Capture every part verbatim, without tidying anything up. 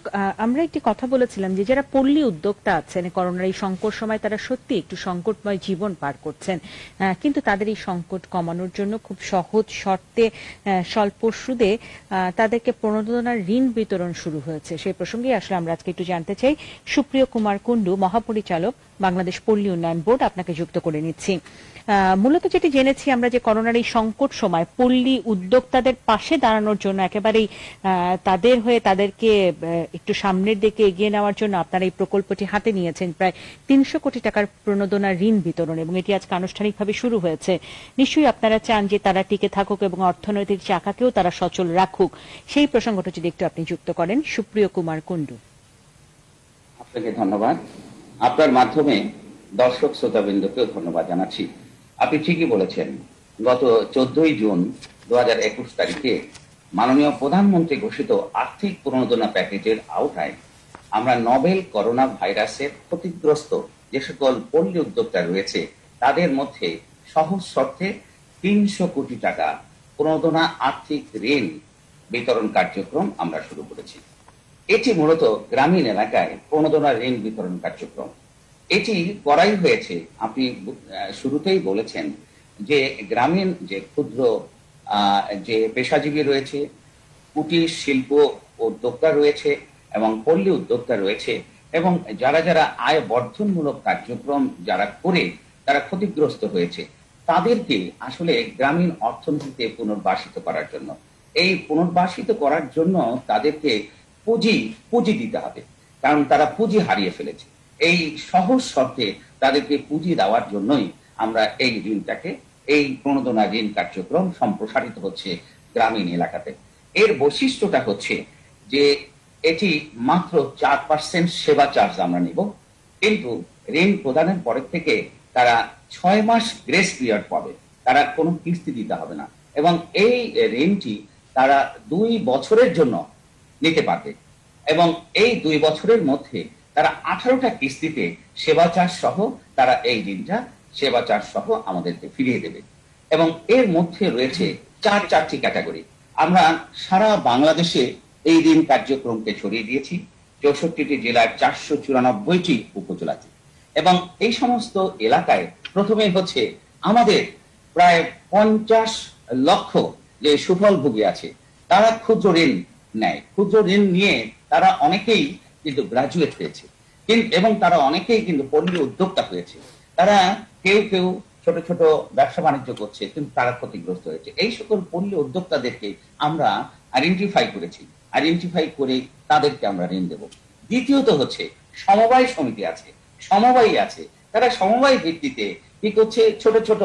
আমরা একটি কথা বলেছিলাম যে যারা পল্লী উদ্যোক্তা আছেন করোনার এই সংকট সময় তারা সত্যি একটু সংকটময় জীবন পার করছেন, কিন্তু তাদের এই সংকট কমানোর জন্য খুব সহজ শর্তে স্বল্প সুদে তাদেরকে প্রণোদনার ঋণ বিতরণ শুরু হয়েছে। সেই প্রসঙ্গে আসলে আমরা আজকে একটু জানতে চাই। সুপ্রিয় কুমার কুন্ডু, মহাপরিচালক, বাংলাদেশ পল্লী উন্নয়ন বোর্ড, আপনাকে যুক্ত করে নিচ্ছি। মূলত যেটি জেনেছি আমরা যে করোনার এই সংকট সময় পল্লী উদ্যোক্তাদের পাশে দাঁড়ানোর জন্য একেবারেই তাদের হয়ে তাদেরকে একটু সামনের দিকে এগিয়ে নেওয়ার জন্য আপনারা এই প্রকল্পটি হাতে নিয়েছেন, প্রায় তিনশো কোটি টাকার প্রণোদনা ঋণ বিতরণ, এবং এটি আজকে আনুষ্ঠানিকভাবে শুরু হয়েছে। নিশ্চয়ই আপনারা চান যে তারা টিকে থাকুক এবং অর্থনৈতিক চাকাকেও তারা সচল রাখুক। সেই প্রসঙ্গটা যদি একটু আপনি যুক্ত করেন। সুপ্রিয় কুমার কুন্ডু। আপনাকে ধন্যবাদ। আপনার মাধ্যমে দর্শক শ্রোতাবৃন্দকেও ধন্যবাদ জানাচ্ছি। আপনি ঠিকই বলেছেন, গত চোদ্দই জুন দু হাজার একুশ তারিখে মাননীয় প্রধানমন্ত্রী ঘোষিত আর্থিক প্রণোদনা প্যাকেজের আওতায় আমরা নভেল করোনা ভাইরাসের ক্ষতিগ্রস্ত যে সকল পল্লী উদ্যোক্তা রয়েছে তাদের মধ্যে সহজ শর্তে তিনশো কোটি টাকা প্রণোদনা আর্থিক ঋণ বিতরণ কার্যক্রম আমরা শুরু করেছি। এটি মূলত গ্রামীণ এলাকায় প্রণোদনা ঋণ বিতরণ কার্যক্রম। এটি করাই হয়েছে, আপনি শুরুতেই বলেছেন যে গ্রামীণ যে ক্ষুদ্র যে পেশাজীবী রয়েছে, কুটির শিল্প উদ্যোক্তা রয়েছে এবং পল্লী উদ্যোক্তা রয়েছে, এবং যারা যারা আয় বর্ধনমূলক কার্যক্রম যারা করে তারা ক্ষতিগ্রস্ত হয়েছে, তাদেরকে আসলে গ্রামীণ অর্থনীতিতে পুনর্বাসিত করার জন্য, এই পুনর্বাসিত করার জন্য তাদেরকে পুঁজি পুঁজি দিতে হবে, কারণ তারা পুঁজি হারিয়ে ফেলেছে। এই সহজ শর্তে তাদেরকে পুঁজি দেওয়ার জন্যই আমরা এই ঋণটাকে, এই প্রণোদনা ঋণ কার্যক্রম সম্প্রসারিত হচ্ছে গ্রামীণ এলাকাতে। এর বৈশিষ্ট্যটা হচ্ছে যে এটি মাত্র চার পার্সেন্ট সেবা চার্জ আমরা নিব, কিন্তু ঋণ প্রদানের পরের থেকে তারা ছয় মাস গ্রেস পিরিয়ড পাবে, তারা কোনো কিস্তি দিতে হবে না, এবং এই ঋণটি তারা দুই বছরের জন্য নিতে পারবে, এবং এই দুই বছরের মধ্যে তারা আঠারোটা কিস্তিতে সেবা চার্জ সহ তারা এই ঋণটা সেবা চার্জ সহ আমাদেরকে ফিরিয়ে দেবে। এবং এর মধ্যে রয়েছে চার চারটি ক্যাটাগরি। আমরা সারা বাংলাদেশে এই ঋণ কার্যক্রমকে ছড়িয়ে দিয়েছি চৌষট্টিটি জেলার চারশো চুরানব্বইটি উপজেলাতে, এবং এই সমস্ত এলাকায় প্রথমেই হচ্ছে আমাদের প্রায় পঞ্চাশ লক্ষ যে সুফলভোগী আছে তারা ক্ষুদ্র ঋণ নেয়। ক্ষুদ্র ঋণ নিয়ে তারা অনেকেই কিন্তু গ্রাজুয়েট হয়েছে এবং তারা অনেকেই কিন্তু পল্লী উদ্যোক্তা হয়েছে। তারা কেউ কেউ ছোট ছোট ব্যবসা বাণিজ্য করছে, কিন্তু তারা ক্ষতিগ্রস্ত হয়েছে। এই সকল পল্লী উদ্যোক্তাদেরকে আমরা আইডেন্টিফাই করেছি, আইডেন্টিফাই করে তাদেরকে আমরা ঋণ দেব। দ্বিতীয়ত হচ্ছে সমবায় সমিতি আছে, সমবায়ী আছে, তারা সমবায় ভিত্তিতে কি করছে, ছোট ছোট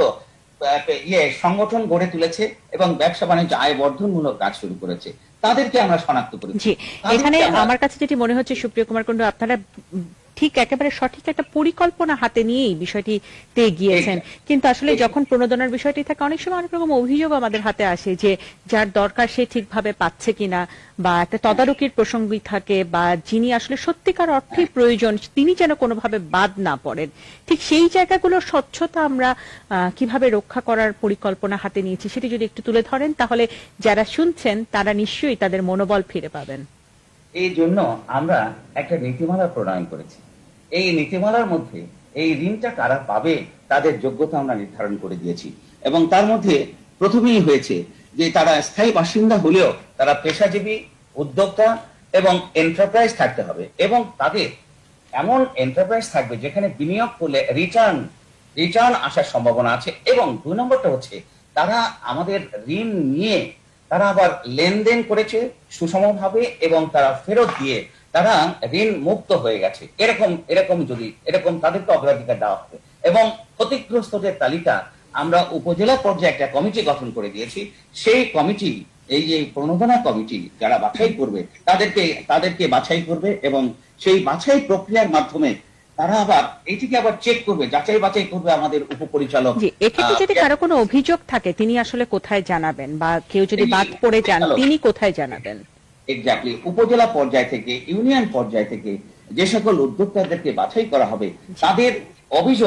ইয়ে সংগঠন গড়ে তুলেছে এবং ব্যবসা বাণিজ্য আয় বর্ধনমূলক কাজ শুরু করেছে, তাদেরকে আমরা শনাক্ত করেছি। এখানে আমার কাছে যেটি মনে হচ্ছে সুপ্রিয় কুমার কুন্ডু, আপনারা ঠিক একেবারে সঠিক একটা পরিকল্পনা হাতে নিয়েই বিষয়টিতে গিয়েছেন, কিন্তু আসলে যখন প্রণোদনার বিষয়টি থাকে অনেক সময় অনেক রকম অভিযোগ আমাদের হাতে আসে যে যার দরকার সে ঠিকভাবে পাচ্ছে কিনা, বা একটা তদারকির প্রসঙ্গ থাকে, বা যিনি আসলে সত্যিকার অর্থে প্রয়োজন তিনি যেন কোনোভাবে বাদ না পড়েন। ঠিক সেই জায়গাগুলোর স্বচ্ছতা আমরা কিভাবে রক্ষা করার পরিকল্পনা হাতে নিয়েছি সেটি যদি একটু তুলে ধরেন, তাহলে যারা শুনছেন তারা নিশ্চয়ই তাদের মনোবল ফিরে পাবেন। এই জন্য আমরা একটা নীতিমালা প্রণয়ন করেছি। এই নীতিমালার মধ্যে এই ঋণটা কারা পাবে তাদের যোগ্যতা আমরা নির্ধারণ করে দিয়েছি, এবং তার মধ্যে প্রথমেই হয়েছে যে তারা স্থায়ী বাসিন্দা হলেও তারা পেশাজীবী, উদ্যোক্তা এবং এন্টারপ্রাইজ থাকতে হবে, এবং তাদের এমন এন্টারপ্রাইজ থাকবে যেখানে বিনিয়োগ করলে রিটার্ন রিটার্ন আসার সম্ভাবনা আছে। এবং দুই নম্বরটা হচ্ছে তারা আমাদের ঋণ নিয়ে তারা আবার লেনদেন করেছে সুষমভাবে এবং তারা ফেরত দিয়ে তারা ঋণ মুক্ত হয়ে গেছে, এরকম এরকম যদি এরকম তাদেরকে অগ্রাধিকার দেওয়া হবে। এবং ক্ষতিগ্রস্তদের তালিকা আমরা উপজেলা পর্যায়ে একটা কমিটি গঠন করে দিয়েছি। সেই কমিটি, এই যে প্রণোদনা কমিটি যারা বাছাই করবে তাদেরকে তাদেরকে বাছাই করবে, এবং সেই বাছাই প্রক্রিয়ার মাধ্যমে তারা আবার এটিকে আবার চেক করবে, যাচাই বাছাই করবে আমাদের উপপরিচালক। এক্ষেত্রে যদি কারো কোনো অভিযোগ থাকে তিনি আসলে কোথায় জানাবেন, বা কেউ যদি বাদ পড়ে যান তিনি কোথায় জানাবেন? এক্স্যাক্টলি, উপজেলা পর্যায় থেকে, ইউনিয়ন পর্যায় থেকে যে সকল উদ্যোক্তাদেরকে বাছাই করা হবে তাদের অভিযোগ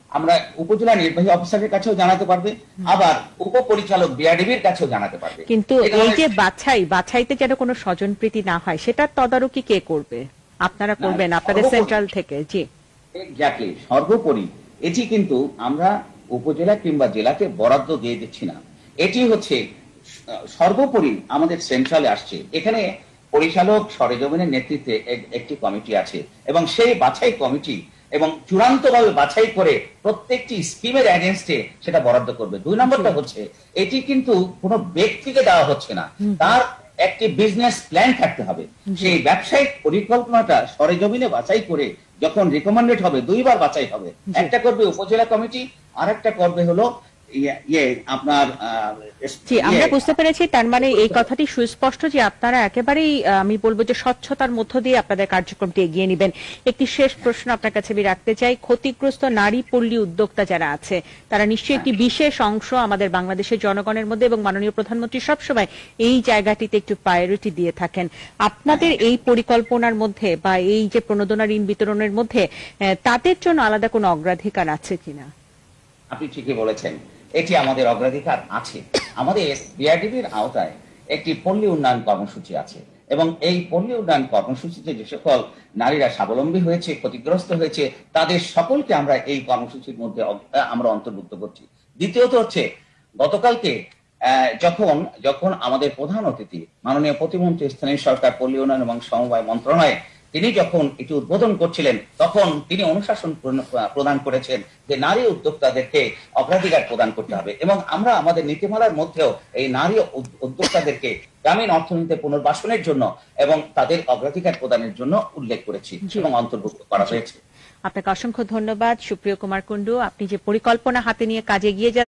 আমরা উপজেলা নির্বাহী অফিসারের কাছেও জানাতে পারবে, আবার উপপরিচালক বিআরডিবির কাছেও জানাতে পারবে। কিন্তু এই যে বাছাই বাছাইতে যেন কোনো স্বজনপ্রীতি না হয়, সেটার তদারকি কে করবে? আপনারা করবেন আপনাদের সেন্ট্রাল থেকে? জি, এক্স্যাক্টলি। সর্বোপরি এটি কিন্তু আমরা উপজেলা কিংবা জেলাকে বরাদ্দ দিয়ে দিচ্ছি না, এটি হচ্ছে সর্বোপরি আমাদের সেন্ট্রালে আসছে। এখানে পরিচালক সরেজমিনের নেতৃত্বে একটি কমিটি আছে এবং সেই বাছাই কমিটি এবং চূড়ান্তভাবে বাছাই করে প্রত্যেকটি স্কিমের এগেনস্টে সেটা বরাদ্দ করবে। দুই নম্বরটা হচ্ছে এটি কিন্তু কোনো ব্যক্তিকে দেওয়া হচ্ছে না, তার একটি বিজনেস প্ল্যান থাকতে হবে। সেই ব্যবসায়িক পরিকল্পনাটা সরেজমিনে বাছাই করে যখন রিকমেন্ডেড হবে, দুইবার বাছাই হবে, একটা করবে উপজেলা কমিটি আর একটা করবে হলো ইয়ে আপনার। জি, আমরা বুঝতে পেরেছি। তার মানে এই কথাটি সুস্পষ্ট যে আপনারা একেবারেই আমি বলবো যে স্বচ্ছতার মধ্য দিয়ে আপনাদের কার্যক্রমটি এগিয়ে নেবেন। একটি শেষ প্রশ্ন আপনার কাছে আমি রাখতে চাই, ক্ষতিগ্রস্ত নারী পল্লী উদ্যোক্তা যারা আছে তারা নিশ্চয়ই একটি বিশেষ অংশ আমাদের বাংলাদেশের জনগণের মধ্যে, এবং মাননীয় প্রধানমন্ত্রী সবসময় এই জায়গাটিতে একটু প্রায়োরিটি দিয়ে থাকেন। আপনাদের এই পরিকল্পনার মধ্যে বা এই যে প্রণোদনা ঋণ বিতরণের মধ্যে তাদের জন্য আলাদা কোনো অগ্রাধিকার আছে কিনা? আপনি ঠিকই বলেছেন, এটি আমাদের অগ্রাধিকার আছে। আমাদের বিআরডিবির আওতায় একটি পল্লী উন্নয়ন কর্মসূচি আছে এবং এই পল্লী উন্নয়ন কর্মসূচিতে যে সকল নারীরা স্বাবলম্বী হয়েছে, ক্ষতিগ্রস্ত হয়েছে, তাদের সকলকে আমরা এই কর্মসূচির মধ্যে আমরা অন্তর্ভুক্ত করছি। দ্বিতীয়ত হচ্ছে গতকালকে যখন যখন আমাদের প্রধান অতিথি মাননীয় প্রতিমন্ত্রী স্থানীয় সরকার, পল্লী উন্নয়ন এবং সমবায় মন্ত্রণালয়, তিনি যখন এটি উদ্বোধন করছিলেন তখন তিনি অনুশাসন প্রদান করেছেন যে নারী উদ্যোক্তাদেরকে অগ্রাধিকার প্রদান করতে হবে এবং আমরা আমাদের নীতিমালার মধ্যেও এই নারী উদ্যোক্তাদেরকে গ্রামীণ অর্থনীতিতে পুনর্বাসনের জন্য এবং তাদের অগ্রাধিকার প্রদানের জন্য উল্লেখ করেছি এবং অন্তর্ভুক্ত করা হয়েছে। আপনাকে অসংখ্য ধন্যবাদ সুপ্রিয় কুমার কুণ্ডু। আপনি যে পরিকল্পনা হাতে নিয়ে কাজে এগিয়ে